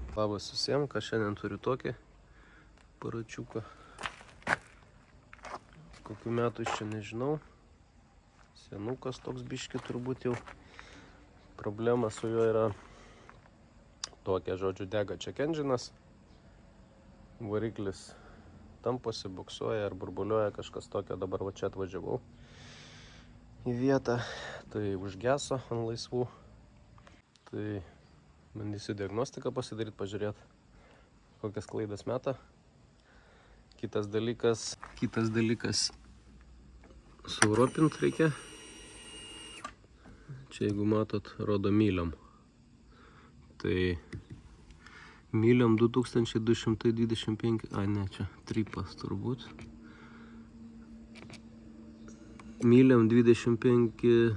Labas visiems, ką šiandien turiu tokį paračiuką. Kokių metų iš čia nežinau. Senukas toks biški turbūt jau. Problema su juo yra tokia, žodžiu, dega check engine'as. Variklis tamposi, buksuoja ar burbuliuoja kažkas tokio. Dabar va čia atvažiavau į vietą. Tai užgeso ant laisvų. Tai bandysiu diagnostiką pasidaryti, pažiūrėti, kokias klaidas meta. Kitas dalykas sueuropint reikia. Čia, jeigu matot, rodo myliom. Tai myliom 2225, ne, čia tripas turbūt. Myliom 25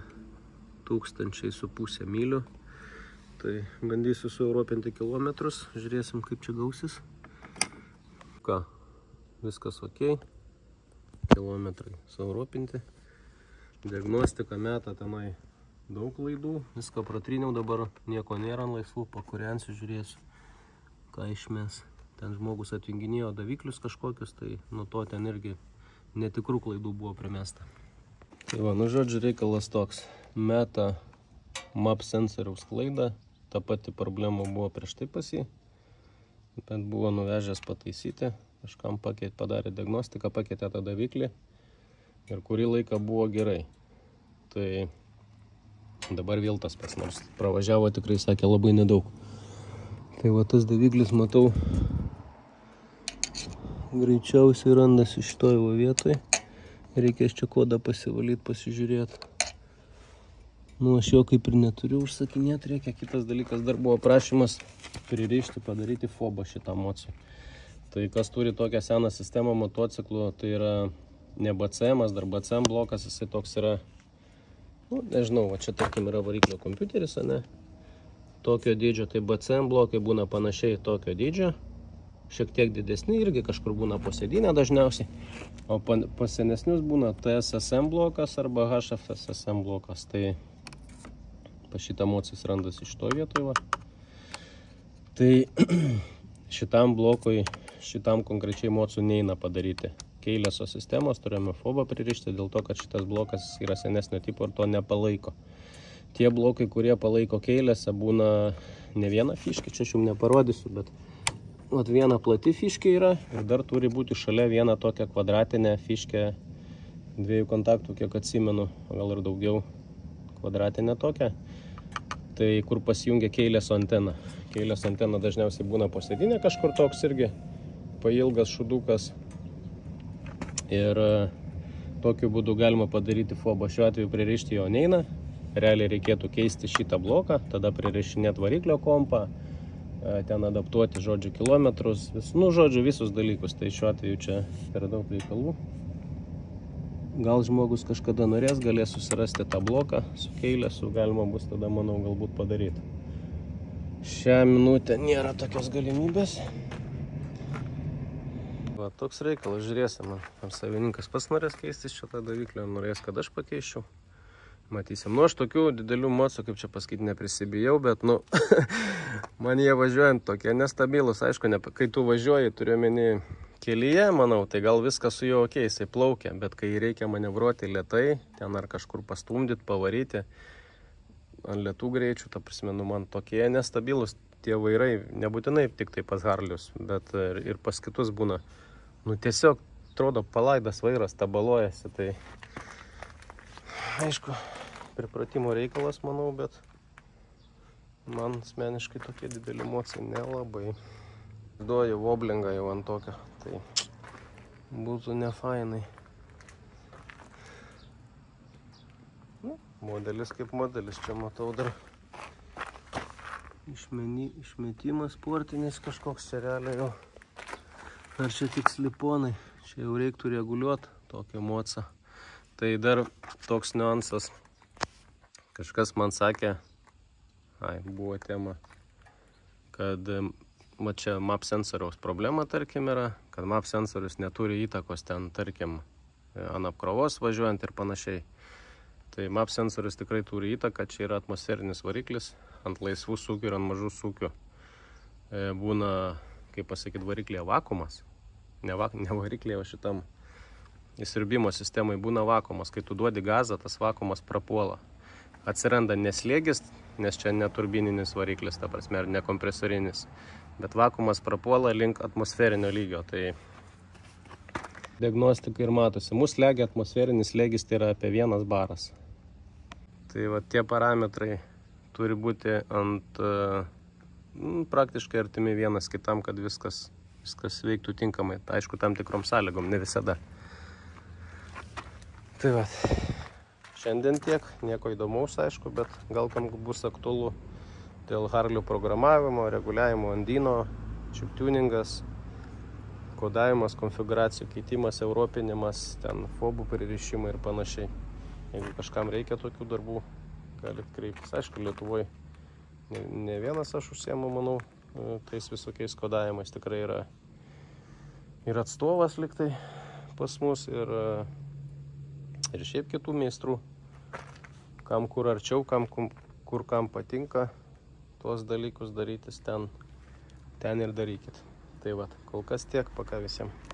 500 mylių. Tai bandysiu sueuropinti kilometrus, žiūrėsim, kaip čia gausis. Ką, viskas ok, kilometrai sueuropinti. Diagnostika meta tenai daug klaidų, viską pratryniau, dabar nieko nėra ant laisvų, pakūrensiu, žiūrėsiu, ką išmes. Ten žmogus atjunginėjo daviklius kažkokius, tai nuo to ten irgi netikrų klaidų buvo primesta. Tai va, nu žodžiu, reikalas toks, meta map sensoriaus klaidą. Ta pati problema buvo prieš tai pas jį, bet buvo nuvežęs pataisyti, kažkam padarė diagnostiką, pakeitė tą daviklį ir kurį laiką buvo gerai. Tai dabar vėl tas pats, nors pravažiavo tikrai, sakė, labai nedaug. Tai va tas daviklis, matau, greičiausiai randasi šitoj vietoj. Reikės čia kodą pasivalyti, pasižiūrėti. Nu, aš jo kaip ir neturiu užsakinėti, reikia. Kitas dalykas, dar buvo prašymas pririšti, padaryti fobą šitą mocų. Tai kas turi tokią seną sistemą motociklų, tai yra ne BCM, dar BCM blokas, jisai toks yra, nu, nežinau, va čia tarkim yra variklio kompiuteris, ne? Tokio dydžio, tai BCM blokai būna panašiai tokio dydžio, šiek tiek didesni, irgi kažkur būna po sėdynę dažniausiai, o pas senesnius būna TSSM blokas arba HFSSM blokas. Tai pas šitą mocys randasi šitoj vietoj, va. Tai šitam blokui, šitam konkrečiai mocų neina padaryti keilėso sistemos, turėjome fobą pririšti dėl to, kad šitas blokas yra senesnio tipo ir to nepalaiko. Tie blokai, kurie palaiko keilėse, būna ne viena fiškė, čia aš jums neparodysiu, bet vat viena plati fiškė yra ir dar turi būti šalia viena tokia kvadratinė fiškė, dviejų kontaktų, kiek atsimenu, gal ir daugiau, kvadratinė tokia. Tai kur pasijungia keilėso antena. Keilėso antena dažniausiai būna po sėdynė kažkur toks irgi pailgas šudukas. Ir tokiu būdu galima padaryti fobą. Šiuo atveju pririšti jo neina. Realiai reikėtų keisti šitą bloką, tada pririšinėti variklio kompą, ten adaptuoti, žodžiu, kilometrus, visus dalykus. Tai šiuo atveju čia per daug reikalų. Gal žmogus kažkada norės, galės susirasti tą bloką su keilėsu, galima bus tada, manau, galbūt padaryti. Šią minutę nėra tokios galimybės. Va, toks reikalas, žiūrėsim, ar savininkas pats norės keistis šitą daviklį, ar norės, kad aš pakeiščiau. Matysim. Nu, aš tokių didelių mocų, kaip čia pasakyti, neprisibijau, bet, nu, man jie važiuojant tokie nestabilus. Aišku, kai tu važiuoji, turiu omeny kelyje, manau, tai gal viskas su juo ok, jisai plaukia, bet kai reikia manevruoti lėtai, ten ar kažkur pastumdyti, pavaryti ant lėtų greičių, ta prasme, nu, man tokie nestabilus tie vairai, nebūtinai tik tai pas Harlius, bet ir pas kitus būna. Nu, tiesiog, atrodo, palaidas vairas, tabaluojasi, tai aišku, pripratimo reikalas, manau, bet man asmeniškai tokie dideli mocai nelabai. Duoju voblingą jau ant tokio, tai būtų nefainai. Nu, modelis kaip modelis, čia matau dar išmetimas sportinis kažkoks, čia realiai jau. Ar čia tik sliponai, čia jau reiktų reguliuoti tokią mocą. Tai dar toks niuansas, kažkas man sakė, buvo tema, kad va čia map sensoriaus problema, tarkim, yra, kad map sensorius neturi įtakos ten, tarkim, ant apkrovos važiuojant ir panašiai. Tai map sensorius tikrai turi įtaką, čia yra atmosferinis variklis ant laisvų sūkių ir ant mažų sūkių. būna, kaip pasakyti, variklyje vakuumas. Ne variklyje, o šitam įsiurbimo sistemai būna vakuumas. Kai tu duodi gazą, tas vakuumas prapuola. Atsiranda neslėgis, nes čia ne turbininis variklis, ta prasme, ar ne kompresorinis. Bet vakuumas prapuola link atmosferinio lygio. Tai diagnostika ir matosi. Mūsų slegia atmosferinis slėgis, tai yra apie 1 baras. Tai va tie parametrai turi būti ant praktiškai artimi vienas kitam, kad viskas veiktų tinkamai. Aišku, tam tikrom sąlygom, ne visada. Tai va, šiandien tiek, nieko įdomaus, aišku, bet gal kam bus aktualu dėl Harley programavimo, reguliavimo andyno, chip-tuningas, kodavimas, konfiguracijų keitimas, europinimas, ten fobų pririšimai ir panašiai. Jeigu kažkam reikia tokių darbų, galit kreiptis. Aišku, Lietuvoje ne vienas aš užsiemu, manau, tais visokiais kodavimais. Tikrai yra atstovas liktai pas mus ir šiaip kitų meistrų. Kam kur arčiau, kur kam patinka tuos dalykus darytis, ten ir darykit. Tai va, kol kas tiek, paka visiems.